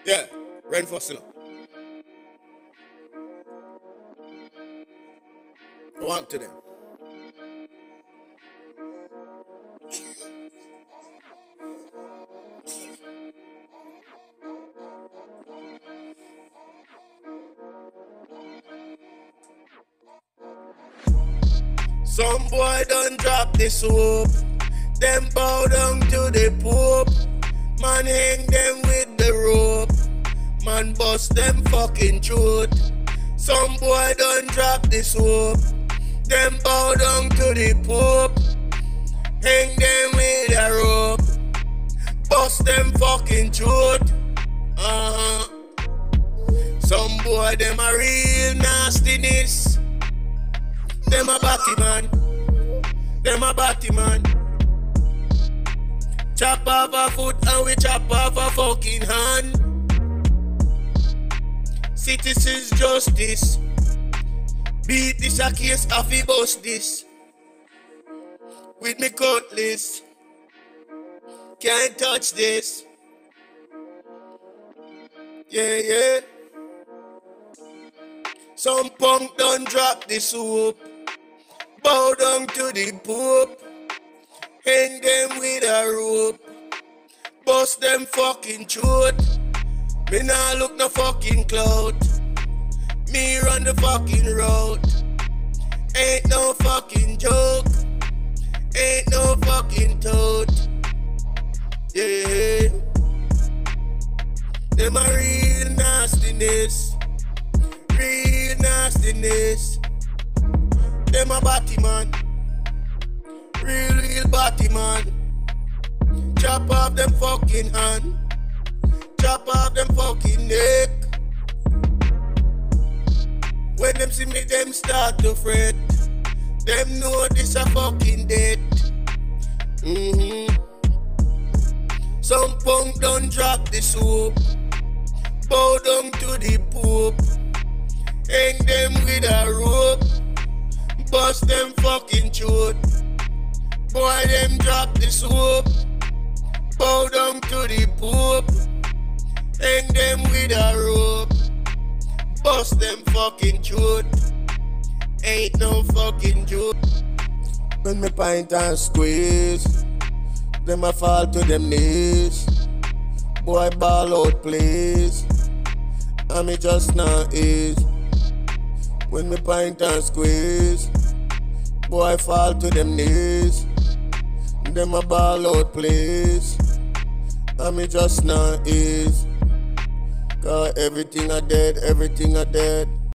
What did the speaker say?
Yeah, rain for still. Walk to them. Some boy done drop the soap. Them bow down to the Pope. Man hang them with the rope. Man bust them fucking throat. Some boy done drop the soap. Them bow down to the Pope. Hang them with a rope. Bust them fucking throat. Some boy them a real nastiness. Them a batty man. Them a batty man. Chop off a foot and we chop off a fucking hand. Citizens justice. Beat this a case of a bust this. With me cutlass. Can't touch this. Yeah, yeah. Some punk done drop the soap. Bow down to the Pope. Hang them with a rope. Bust them fucking throat. Me nah look no fucking clout. Me run the fucking road. Ain't no fucking joke. Ain't no fucking toad. Yeah. Them a real nastiness. Real nastiness. Them a batty man. Real batty man. Chop off them fucking hand. Chop off them fucking neck. When them see me, them start to fret. Them know this a fucking dead. Some punk done drop the soap. Bow down to the Pope. Hang them with a rope. Bust them fucking throat. Boy, them drop the soap. Bow down to the Pope. Hang them with a rope. Bust them fucking throat. Ain't no fucking joke. When me pint and squeeze, them a fall to them knees. Boy, ball out please. And me just not ease. When me pint and squeeze, boy fall to them knees. Them a ball out please. And me just not ease. Cause everything I dead, everything I dead.